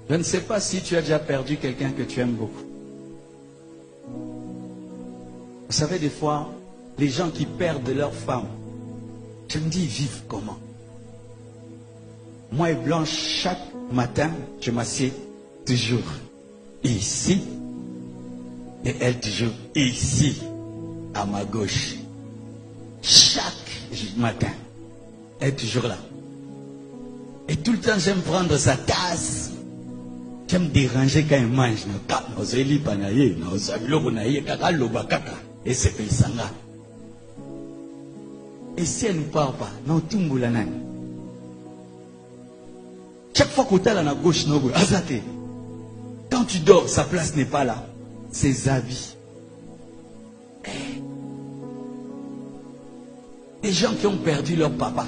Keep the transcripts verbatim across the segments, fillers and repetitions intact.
Je ne sais pas si tu as déjà perdu quelqu'un que tu aimes beaucoup. Vous savez, des fois, les gens qui perdent leur femme, je me dis, ils vivent comment? Moi et Blanche, chaque matin, je m'assieds toujours ici. Et elle toujours ici, à ma gauche. Chaque matin, elle est toujours là. Et tout le temps, j'aime prendre sa tasse. J'aime déranger quand elle mange. Et c'est Sanga. Et si elle ne parle pas, non, tout le monde. Chaque fois que tu es à la gauche, quand tu dors, sa place n'est pas là. Ses habits. Les gens qui ont perdu leur papa.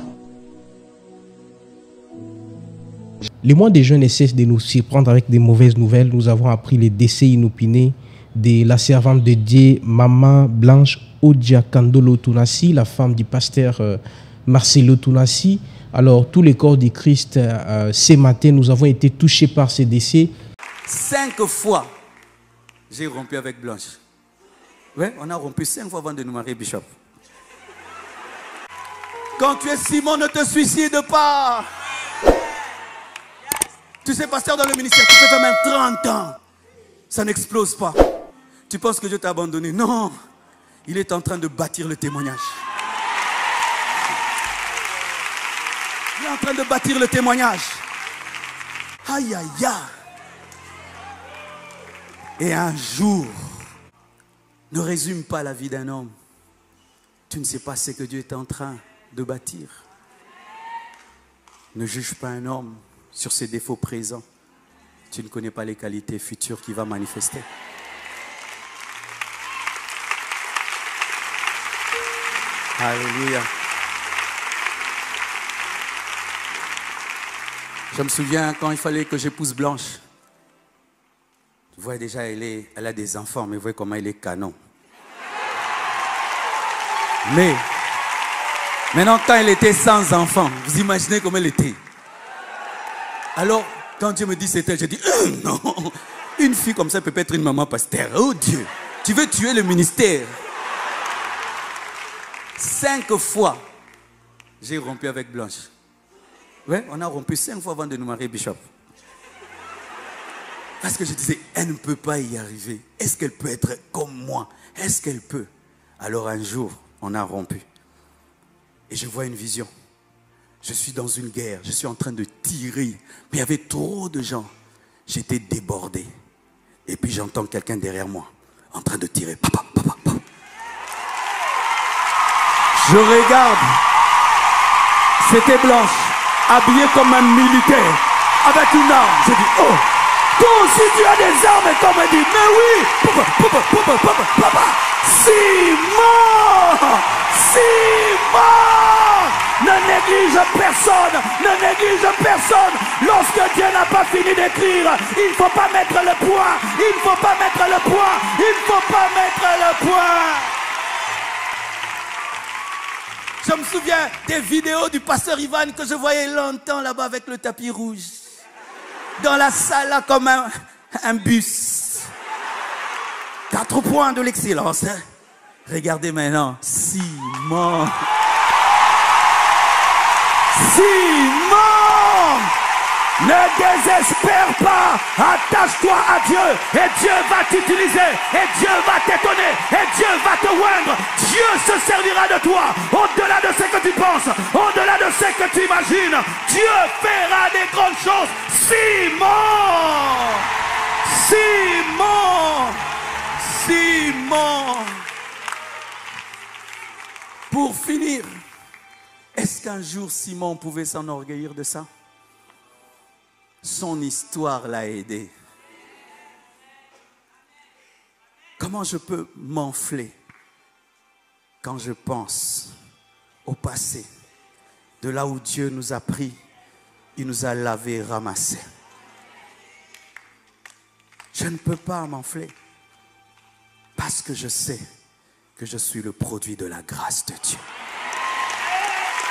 Les mois des jeunes ne cessent de nous surprendre avec des mauvaises nouvelles. Nous avons appris les décès inopinés de la servante de Dieu, Maman Blanche Odia Kandolo Tunasi, la femme du pasteur euh, Marcelo Tunasi. Alors, tous les corps du Christ, euh, ce matin, nous avons été touchés par ces décès. Cinq fois, j'ai rompu avec Blanche. Oui, on a rompu cinq fois avant de nous marier, Bishop. Quand tu es Simon, ne te suicide pas. Tu sais, pasteur dans le ministère, tu peux faire même trente ans. Ça n'explose pas. Tu penses que Dieu t'a abandonné? Non. Il est en train de bâtir le témoignage. Il est en train de bâtir le témoignage. Aïe, aïe, aïe. Et un jour, ne résume pas la vie d'un homme. Tu ne sais pas ce que Dieu est en train de bâtir. Ne juge pas un homme sur ses défauts présents. Tu ne connais pas les qualités futures qu'il va manifester. Alléluia. Je me souviens quand il fallait que j'épouse Blanche. Vous voyez déjà, elle, est, elle a des enfants, mais vous voyez comment elle est canon. Mais, maintenant, quand elle était sans enfants, vous imaginez comment elle était. Alors, quand Dieu me dit c'est elle, je dis, euh, non, une fille comme ça peut pas être une maman pasteur. Oh Dieu, tu veux tuer le ministère. Cinq fois, j'ai rompu avec Blanche. Oui, on a rompu cinq fois avant de nous marier, Bishop. Parce que je disais, elle ne peut pas y arriver. Est-ce qu'elle peut être comme moi? Est-ce qu'elle peut? Alors un jour, on a rompu. Et je vois une vision. Je suis dans une guerre, je suis en train de tirer. Mais il y avait trop de gens. J'étais débordé. Et puis j'entends quelqu'un derrière moi, en train de tirer. Papa, papa, papa. Je regarde. C'était Blanche, habillée comme un militaire, avec une arme. Je dis, oh, toi aussi tu as des armes, comme elle dit, mais oui, papa, papa, papa, papa, papa. Simon, Simon, ne néglige personne, ne néglige personne. Lorsque Dieu n'a pas fini d'écrire, il ne faut pas mettre le point, il ne faut pas mettre le point, il ne faut pas mettre le point. Je me souviens des vidéos du pasteur Ivan que je voyais longtemps là-bas avec le tapis rouge. Dans la salle là comme un, un bus. Quatre points de l'excellence. Hein? Regardez maintenant. Simon. Simon. Ne désespère pas. Attache-toi à Dieu. Et Dieu va t'utiliser. Et Dieu va t'étonner. Et Dieu va te oindre. Dieu se servira de toi. Au-delà de ce que tu penses. Au-delà de ce que tu imagines. Dieu fera des grandes choses. Simon. Simon. Simon. Pour finir, est-ce qu'un jour Simon pouvait s'enorgueillir de ça? Son histoire l'a aidé. Comment je peux m'enfler quand je pense au passé, de là où Dieu nous a pris, il nous a lavé, ramassé. Je ne peux pas m'enfler parce que je sais que je suis le produit de la grâce de Dieu.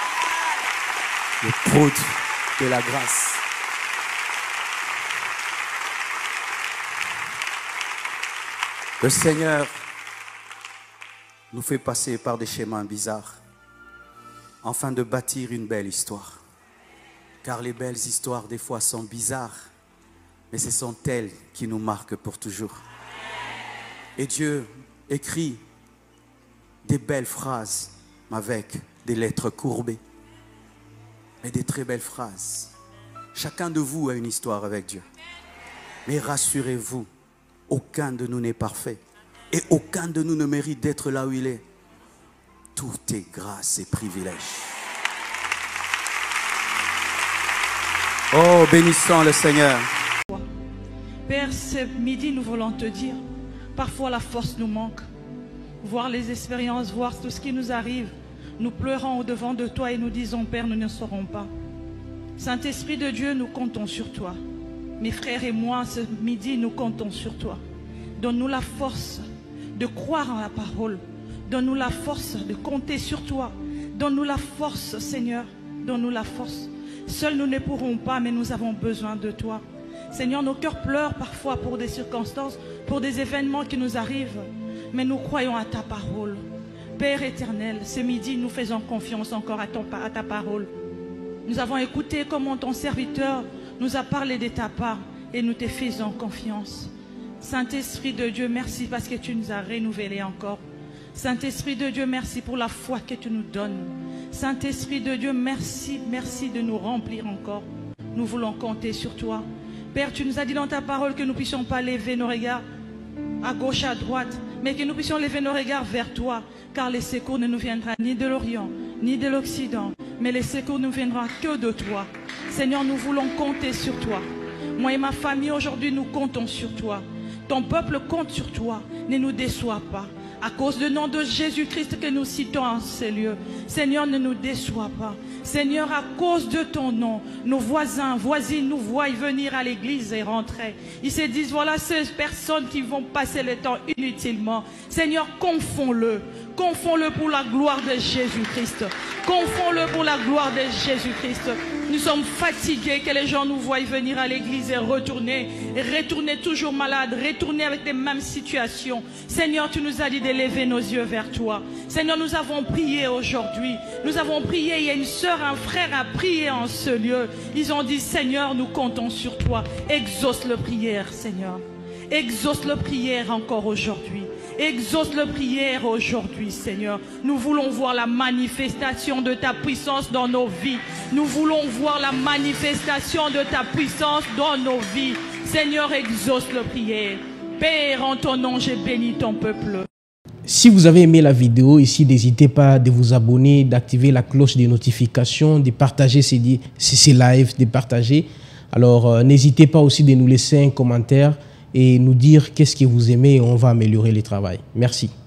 Le produit de la grâce. Le Seigneur nous fait passer par des chemins bizarres afin de bâtir une belle histoire. Car les belles histoires des fois sont bizarres, mais ce sont elles qui nous marquent pour toujours. Et Dieu écrit des belles phrases avec des lettres courbées, mais des très belles phrases. Chacun de vous a une histoire avec Dieu. Mais rassurez-vous, aucun de nous n'est parfait. Et aucun de nous ne mérite d'être là où il est. Tout est grâce et privilège. Oh, bénissons le Seigneur. Père, ce midi, nous voulons te dire, parfois la force nous manque. Voir les expériences, voir tout ce qui nous arrive. Nous pleurons au-devant de toi et nous disons, Père, nous ne saurons pas. Saint-Esprit de Dieu, nous comptons sur toi. Mes frères et moi, ce midi, nous comptons sur toi. Donne-nous la force de croire en la parole. Donne-nous la force de compter sur toi. Donne-nous la force, Seigneur. Donne-nous la force. Seuls nous ne pourrons pas, mais nous avons besoin de toi. Seigneur, nos cœurs pleurent parfois pour des circonstances, pour des événements qui nous arrivent. Mais nous croyons à ta parole. Père éternel, ce midi, nous faisons confiance encore à, ton, à ta parole. Nous avons écouté comment ton serviteur nous a parlé de ta part et nous te faisons confiance. Saint-Esprit de Dieu, merci parce que tu nous as renouvelés encore. Saint-Esprit de Dieu, merci pour la foi que tu nous donnes. Saint-Esprit de Dieu, merci, merci de nous remplir encore. Nous voulons compter sur toi. Père, tu nous as dit dans ta parole que nous ne puissions pas lever nos regards à gauche, à droite, mais que nous puissions lever nos regards vers toi, car les secours ne nous viendront ni de l'Orient, ni de l'Occident, mais les secours ne viendront que de toi. Seigneur, nous voulons compter sur toi. Moi et ma famille, aujourd'hui, nous comptons sur toi. Ton peuple compte sur toi. Ne nous déçois pas. À cause du nom de Jésus-Christ que nous citons en ces lieux. Seigneur, ne nous déçois pas. Seigneur, à cause de ton nom, nos voisins, voisines nous voient venir à l'église et rentrer. Ils se disent, voilà ces personnes qui vont passer le temps inutilement. Seigneur, confonds-le. Confonds-le pour la gloire de Jésus-Christ. Confonds-le pour la gloire de Jésus-Christ. Nous sommes fatigués que les gens nous voient venir à l'église et retourner. Et retourner toujours malades, retourner avec les mêmes situations. Seigneur, tu nous as dit de lever nos yeux vers toi. Seigneur, nous avons prié aujourd'hui. Nous avons prié, il y a une sœur, un frère a prié en ce lieu. Ils ont dit, Seigneur, nous comptons sur toi. Exauce le prière, Seigneur. Exauce le prière encore aujourd'hui. Exauce le prière aujourd'hui, Seigneur. Nous voulons voir la manifestation de ta puissance dans nos vies. Nous voulons voir la manifestation de ta puissance dans nos vies. Seigneur, exauce le prière. Père, en ton nom, j'ai béni ton peuple. Si vous avez aimé la vidéo ici, n'hésitez pas de vous abonner, d'activer la cloche des notifications, de partager ces, ces lives, de partager. Alors, euh, n'hésitez pas aussi de nous laisser un commentaire et nous dire qu'est-ce que vous aimez et on va améliorer le travail. Merci.